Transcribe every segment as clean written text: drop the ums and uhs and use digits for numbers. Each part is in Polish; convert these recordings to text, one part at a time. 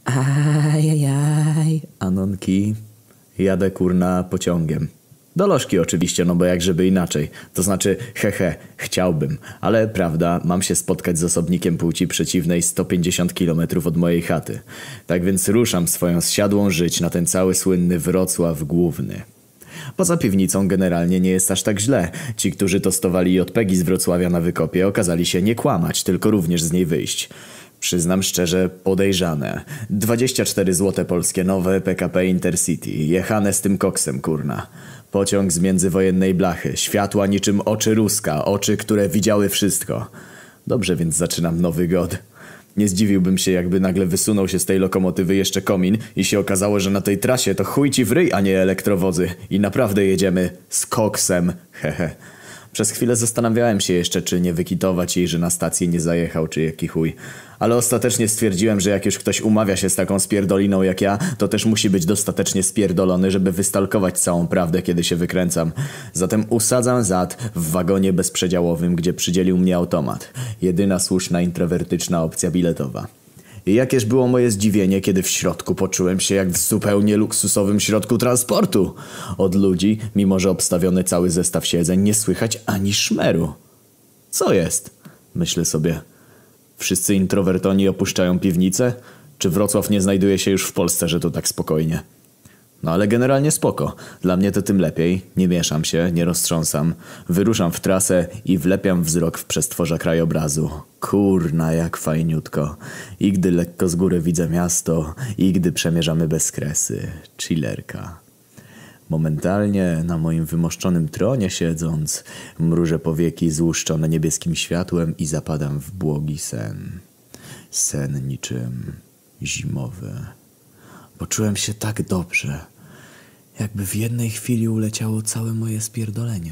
Ajajaj, Anonki. Jadę kurna pociągiem. Do Lożki oczywiście, no bo jak żeby inaczej. To znaczy, chciałbym. Ale prawda, mam się spotkać z osobnikiem płci przeciwnej 150 kilometrów od mojej chaty. Tak więc ruszam swoją zsiadłą żyć na ten cały słynny Wrocław Główny. Poza piwnicą generalnie nie jest aż tak źle. Ci, którzy tostowali JPEG-i z Wrocławia na wykopie, okazali się nie kłamać, tylko również z niej wyjść. Przyznam szczerze, podejrzane. 24 złote polskie nowe PKP Intercity. Jechane z tym koksem, kurna. Pociąg z międzywojennej blachy. Światła niczym oczy Ruska. Oczy, które widziały wszystko. Dobrze, więc zaczynam nowy god. Nie zdziwiłbym się, jakby nagle wysunął się z tej lokomotywy jeszcze komin i się okazało, że na tej trasie to chuj ci w ryj, a nie elektrowozy. I naprawdę jedziemy z koksem. Przez chwilę zastanawiałem się jeszcze, czy nie wykitować jej, że na stację nie zajechał, czy jaki chuj. Ale ostatecznie stwierdziłem, że jak już ktoś umawia się z taką spierdoliną jak ja, to też musi być dostatecznie spierdolony, żeby wystalkować całą prawdę, kiedy się wykręcam. Zatem usadzam zad w wagonie bezprzedziałowym, gdzie przydzielił mnie automat. Jedyna słuszna introwertyczna opcja biletowa. I jakież było moje zdziwienie, kiedy w środku poczułem się jak w zupełnie luksusowym środku transportu. Od ludzi, mimo że obstawiony cały zestaw siedzeń, nie słychać ani szmeru. Co jest? Myślę sobie. Wszyscy introwertoni opuszczają piwnicę? Czy Wrocław nie znajduje się już w Polsce, że to tak spokojnie? No ale generalnie spoko. Dla mnie to tym lepiej. Nie mieszam się, nie roztrząsam. Wyruszam w trasę i wlepiam wzrok w przestworza krajobrazu. Kurna, jak fajniutko. I gdy lekko z góry widzę miasto, i gdy przemierzamy bez kresy. Chillerka. Momentalnie na moim wymoszczonym tronie siedząc, mrużę powieki złuszczone niebieskim światłem i zapadam w błogi sen. Sen niczym zimowy. Poczułem się tak dobrze, jakby w jednej chwili uleciało całe moje spierdolenie.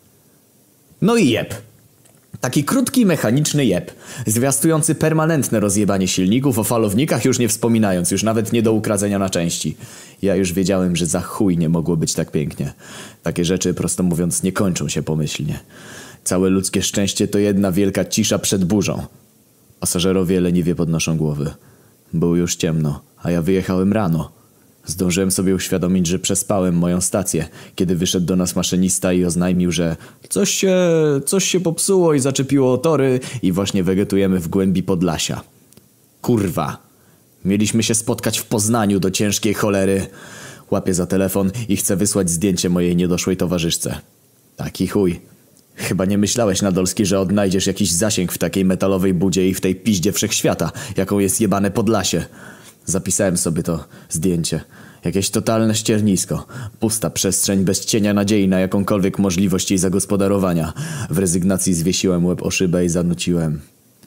No i jeb. Taki krótki, mechaniczny jeb, zwiastujący permanentne rozjebanie silników, o falownikach już nie wspominając, już nawet nie do ukradzenia na części. Ja już wiedziałem, że za chuj nie mogło być tak pięknie. Takie rzeczy, prosto mówiąc, nie kończą się pomyślnie. Całe ludzkie szczęście to jedna wielka cisza przed burzą. Pasażerowie leniwie podnoszą głowy. Było już ciemno, a ja wyjechałem rano. Zdążyłem sobie uświadomić, że przespałem moją stację, kiedy wyszedł do nas maszynista i oznajmił, że coś się popsuło i zaczepiło o tory i właśnie wegetujemy w głębi Podlasia. Kurwa. Mieliśmy się spotkać w Poznaniu do ciężkiej cholery. Łapię za telefon i chcę wysłać zdjęcie mojej niedoszłej towarzyszce. Taki chuj. Chyba nie myślałeś, Nadolski, że odnajdziesz jakiś zasięg w takiej metalowej budzie i w tej piździe wszechświata, jaką jest jebane Podlasie. Zapisałem sobie to zdjęcie. Jakieś totalne ściernisko. Pusta przestrzeń bez cienia nadziei na jakąkolwiek możliwość jej zagospodarowania. W rezygnacji zwiesiłem łeb o szybę i zanuciłem.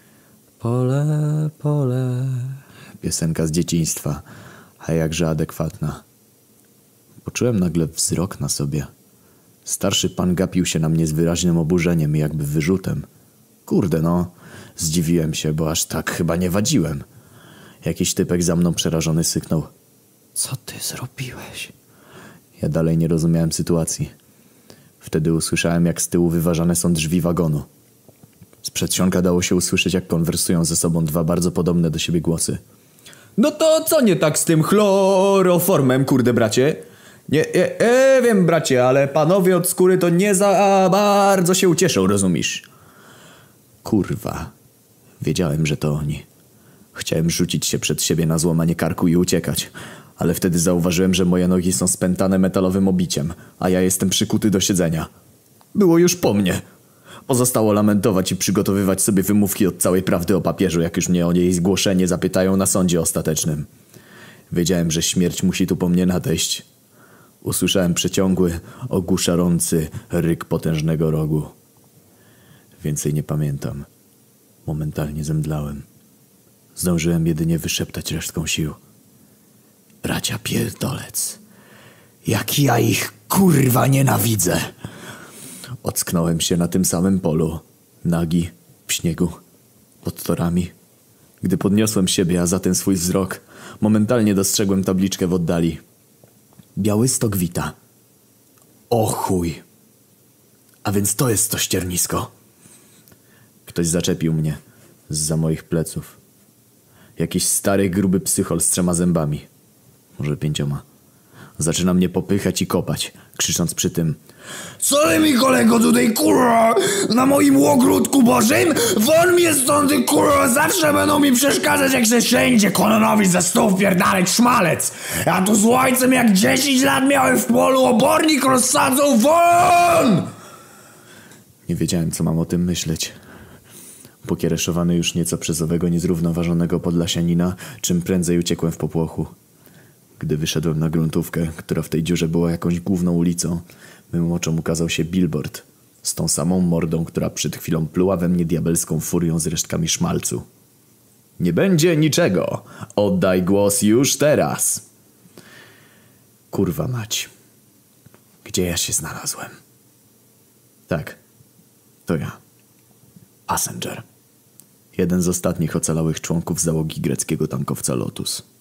Pole, pole. Piosenka z dzieciństwa, a jakże adekwatna. Poczułem nagle wzrok na sobie. Starszy pan gapił się na mnie z wyraźnym oburzeniem i jakby wyrzutem. Kurde no, zdziwiłem się, bo aż tak chyba nie wadziłem. Jakiś typek za mną przerażony syknął. Co ty zrobiłeś? Ja dalej nie rozumiałem sytuacji. Wtedy usłyszałem, jak z tyłu wyważane są drzwi wagonu. Z przedsionka dało się usłyszeć, jak konwersują ze sobą dwa bardzo podobne do siebie głosy. No to co nie tak z tym chloroformem, kurde bracie? Nie, wiem bracie, ale panowie od skóry to nie za bardzo się ucieszą, rozumiesz? Kurwa. Wiedziałem, że to oni. Chciałem rzucić się przed siebie na złamanie karku i uciekać. Ale wtedy zauważyłem, że moje nogi są spętane metalowym obiciem, a ja jestem przykuty do siedzenia. Było już po mnie. Pozostało lamentować i przygotowywać sobie wymówki od całej prawdy o papieżu, jak już mnie o jej zgłoszenie zapytają na sądzie ostatecznym. Wiedziałem, że śmierć musi tu po mnie nadejść. Usłyszałem przeciągły, ogłuszający ryk potężnego rogu. Więcej nie pamiętam. Momentalnie zemdlałem. Zdążyłem jedynie wyszeptać resztką sił. Bracia pierdolec. Jak ja ich kurwa nienawidzę. Ocknąłem się na tym samym polu. Nagi, w śniegu, pod torami. Gdy podniosłem siebie, a za ten swój wzrok, momentalnie dostrzegłem tabliczkę w oddali. Białystok wita. O chuj. A więc to jest to ściernisko. Ktoś zaczepił mnie zza moich pleców. Jakiś stary, gruby psychol z 3 zębami. Może 5. Zaczyna mnie popychać i kopać, krzycząc przy tym: Co ty mi, kolego, tutaj, kurwa, na moim ogródku bożym? Won mnie stąd, ty, kurwa, zawsze będą mi przeszkadzać, jak się wszędzie kononowi ze stół wpierdalać szmalec. Ja tu z ojcem jak 10 lat miałem w polu, obornik rozsadzą, won! Nie wiedziałem, co mam o tym myśleć. Pokiereszowany już nieco przez owego niezrównoważonego podlasianina, czym prędzej uciekłem w popłochu. Gdy wyszedłem na gruntówkę, która w tej dziurze była jakąś główną ulicą, mym oczom ukazał się billboard z tą samą mordą, która przed chwilą pluła we mnie diabelską furią z resztkami szmalcu. Nie będzie niczego! Oddaj głos już teraz! Kurwa mać. Gdzie ja się znalazłem? Tak, to ja. Passenger. Jeden z ostatnich ocalałych członków załogi greckiego tankowca Lotus.